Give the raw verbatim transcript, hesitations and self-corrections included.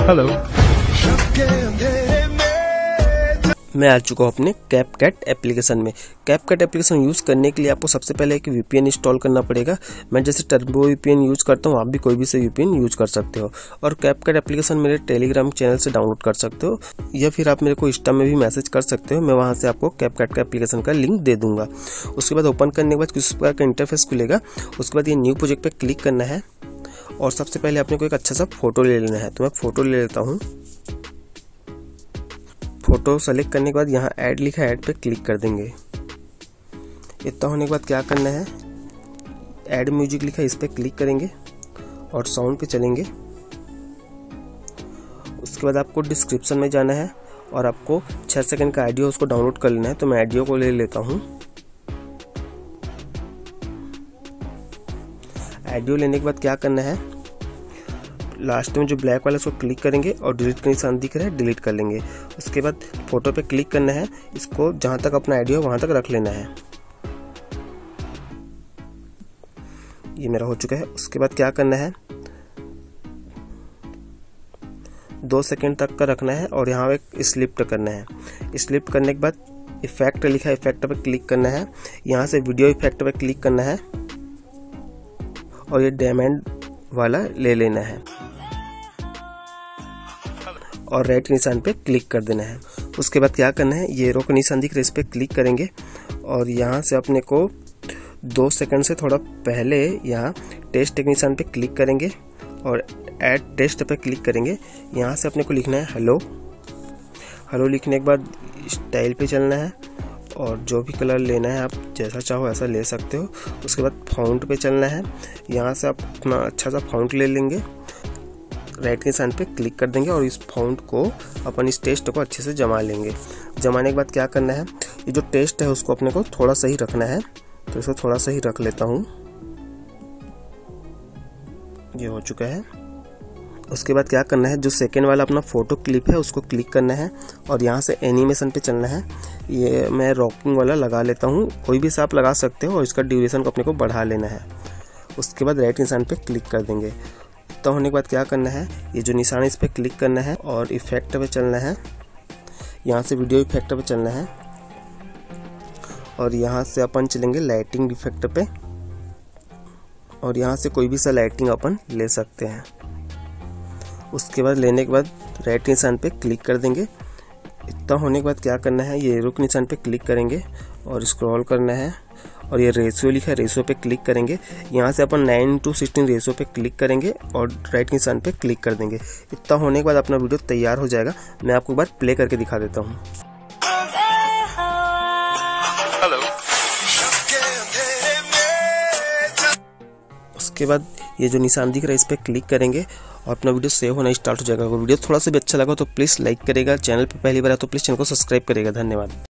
Hello. मैं आ चुका हूँ अपने कैपकट एप्लीकेशन में। कैपकट एप्लीकेशन यूज़ करने के लिए आपको सबसे पहले एक वीपीएन इंस्टॉल करना पड़ेगा। मैं जैसे टर्बो वीपीएन यूज़ करता हूँ, आप भी कोई भी से वीपीएन यूज़ कर सकते हो। और कैपकट एप्लीकेशन मेरे टेलीग्राम चैनल से डाउनलोड कर सकते हो, या फिर आप मेरे को इंस्टा में भी मैसेज कर सकते हो। मैं वहाँ से आपको कैपकट का एप्लीकेशन का लिंक दे दूँगा। उसके बाद ओपन करने के बाद किस प्रकार का इंटरफेस खुलेगा। उसके बाद ये न्यू प्रोजेक्ट पर क्लिक करना है और सबसे पहले अपने को एक अच्छा सा फोटो ले लेना है। तो मैं फोटो ले लेता हूँ। फोटो सेलेक्ट करने के बाद यहाँ ऐड लिखा है, ऐड पे क्लिक कर देंगे। इतना होने के बाद क्या करना है, ऐड म्यूजिक लिखा है, इस पे क्लिक करेंगे और साउंड पे चलेंगे। उसके बाद आपको डिस्क्रिप्शन में जाना है और आपको छः सेकंड का ऑडियो उसको डाउनलोड कर लेना है। तो मैं ऑडियो को ले लेता हूँ। ऑडियो लेने के बाद क्या करना है, लास्ट में जो ब्लैक वाला उसको क्लिक करेंगे और डिलीट का निशान दिख रहा है, डिलीट कर लेंगे। उसके बाद फोटो पे क्लिक करना है, इसको जहां तक अपना ऑडियो वहां तक रख लेना है। ये मेरा हो चुका है। उसके बाद क्या करना है, दो सेकंड तक का रखना है और यहाँ एक स्लिप करना है। स्लिप करने के बाद इफेक्ट लिखा है, इफेक्ट पे क्लिक करना है। यहाँ से वीडियो इफेक्ट पे क्लिक करना है और ये डायमंड वाला ले लेना है और राइट निशान पे क्लिक कर देना है। उसके बाद क्या करना है, ये रो का निशान दिख रहा है, इस पे क्लिक करेंगे और यहाँ से अपने को दो सेकंड से थोड़ा पहले यहाँ टेस्ट के निशान पे क्लिक करेंगे और ऐड टेस्ट पे क्लिक करेंगे। यहाँ से अपने को लिखना है हेलो। हेलो लिखने के बाद स्टाइल पे चलना है और जो भी कलर लेना है आप जैसा चाहो ऐसा ले सकते हो। उसके बाद फाउंट पे चलना है। यहाँ से आप अपना अच्छा सा फाउंट ले लेंगे, राइट के निशान पे क्लिक कर देंगे और इस फाउंट को अपन इस टेस्ट को अच्छे से जमा लेंगे। जमाने के बाद क्या करना है, ये जो टेस्ट है उसको अपने को थोड़ा सही रखना है। तो इसको थोड़ा सही रख लेता हूँ। ये हो चुका है। उसके बाद क्या करना है, जो सेकेंड वाला अपना फोटो क्लिप है उसको क्लिक करना है और यहाँ से एनिमेशन पे चलना है। ये मैं रॉकिंग वाला लगा लेता हूँ, कोई भी आप लगा सकते हो और इसका ड्यूरेशन को अपने को बढ़ा लेना है। उसके बाद राइट निशान पे क्लिक कर देंगे। तो होने के बाद क्या करना है, ये जो निशान है इस पर क्लिक करना है और इफेक्ट पे चलना है। यहाँ से वीडियो इफेक्ट पे चलना है और यहाँ से अपन चलेंगे लाइटिंग इफेक्ट पे और यहाँ से कोई भी सा लाइटिंग अपन ले सकते हैं। उसके बाद लेने के बाद राइट निशान पे क्लिक कर देंगे। इतना होने के बाद क्या करना है, ये एरो के निशान पे क्लिक करेंगे और स्क्रॉल करना है और ये रेशियो लिखा है, रेशियो पे क्लिक करेंगे। यहाँ से अपन नाइन टू सिक्सटीन रेशियो पे क्लिक करेंगे और राइट निशान पे क्लिक कर देंगे। इतना होने के बाद अपना वीडियो तैयार हो जाएगा। मैं आपको एक बार प्ले करके दिखा देता हूँ। उसके बाद ये जो निशान दिख रहा है इस पर क्लिक करेंगे और अपना वीडियो सेव होना स्टार्ट हो जाएगा। अगर वीडियो थोड़ा सा भी अच्छा लगा तो प्लीज़ लाइक करेगा, चैनल पे पहली बार है तो प्लीज़ चैनल को सब्सक्राइब करेगा। धन्यवाद।